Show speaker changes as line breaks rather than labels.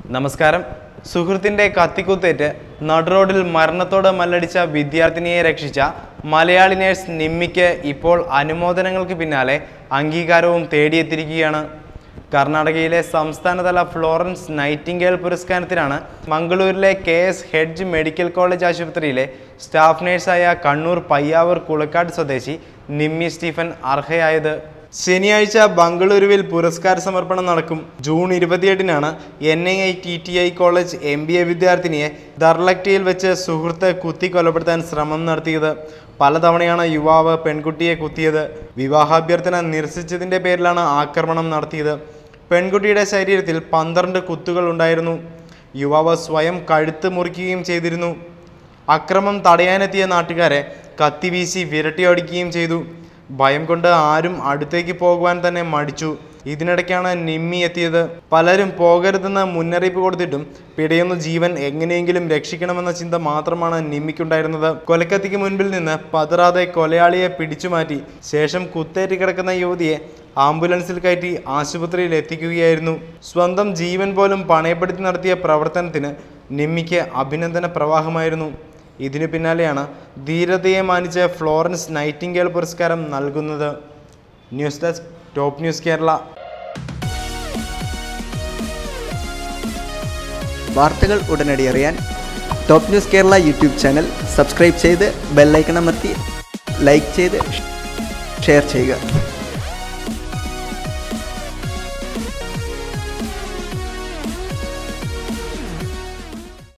നമസ്കാരം. സുഹൃത്തിൻ്റെ കത്തിക്കുത്തേറ്റ് നടുറോഡിൽ മരണത്തോട് മല്ലടിച്ച വിദ്യാർത്ഥിനിയെ രക്ഷിച്ച മലയാളി നേഴ്സ് നിമ്മിക്ക് ഇപ്പോൾ അനുമോദനങ്ങൾക്ക് പിന്നാലെ അംഗീകാരവും തേടിയെത്തിയിരിക്കുകയാണ്. കർണാടകയിലെ സംസ്ഥാനതല ഫ്ലോറൻസ് നൈറ്റിംഗേൽ പുരസ്കാരത്തിനാണ് മംഗളൂരിലെ KS ഹെഡ്ജ് മെഡിക്കൽ കോളേജ് ആശുപത്രിയിലെ സ്റ്റാഫ് നേഴ്സായ കണ്ണൂർ പയ്യാവൂർ കുളക്കാട് സ്വദേശി നിമ്മി സ്റ്റീഫൻ അർഹയായത്. ശനിയാഴ്ച ബംഗളൂരുവിൽ പുരസ്കാര സമർപ്പണം നടക്കും. ജൂൺ 28-നാണ് NITTI കോളേജ് MBA വിദ്യാർത്ഥിനിയെ ദർലക്റ്റിയിൽ വെച്ച് സുഹൃത്ത് കുത്തി കൊലപ്പെടുത്താൻ ശ്രമം നടത്തിയത്. പലതവണയാണ് യുവാവ് പെൺകുട്ടിയെ കുത്തിയത്. വിവാഹാഭ്യർത്ഥന നിരസിച്ചതിൻ്റെ പേരിലാണ് ആക്രമണം നടത്തിയത്. പെൺകുട്ടിയുടെ ശരീരത്തിൽ 12 കുത്തുകൾ ഉണ്ടായിരുന്നു. യുവാവ് സ്വയം കഴുത്ത് മുറിക്കുകയും ചെയ്തിരുന്നു. അക്രമം തടയാനെത്തിയ നാട്ടുകാരെ കത്തിവീശി വിരട്ടിയോടിക്കുകയും ചെയ്തു. ഭയം കൊണ്ട് ആരും അടുത്തേക്ക് പോകുവാൻ തന്നെ മടിച്ചു. ഇതിനിടയ്ക്കാണ് നിമ്മി എത്തിയത്. പലരും പോകരുതെന്ന് മുന്നറിയിപ്പ് കൊടുത്തിട്ടും പിടയുന്ന ജീവൻ എങ്ങനെയെങ്കിലും രക്ഷിക്കണമെന്ന ചിന്ത മാത്രമാണ് നിമ്മിക്കുണ്ടായിരുന്നത്. കൊലക്കത്തിക്ക് മുൻപിൽ നിന്ന് പതറാതെ കൊലയാളിയെ പിടിച്ചുമാറ്റി ശേഷം കുത്തേറ്റ് കിടക്കുന്ന യുവതിയെ ആംബുലൻസിൽ കയറ്റി ആശുപത്രിയിൽ എത്തിക്കുകയായിരുന്നു. സ്വന്തം ജീവൻ പോലും പണയപ്പെടുത്തി നടത്തിയ പ്രവർത്തനത്തിന് നിമ്മിക്ക് അഭിനന്ദന പ്രവാഹമായിരുന്നു. ഇതിനു പിന്നാലെയാണ് ധീരതയെ മാനിച്ച് ഫ്ലോറൻസ് നൈറ്റിംഗേൽ പുരസ്കാരം നൽകുന്നത്. News desk top news Kerala.
വാർത്തകൾ ഉടനടി അറിയാൻ top news Kerala YouTube channel subscribe ചെയ്ത് ബെല്ലൈക്കൺ അമർത്തി ലൈക്ക് ചെയ്ത് ഷെയർ ചെയ്യുക.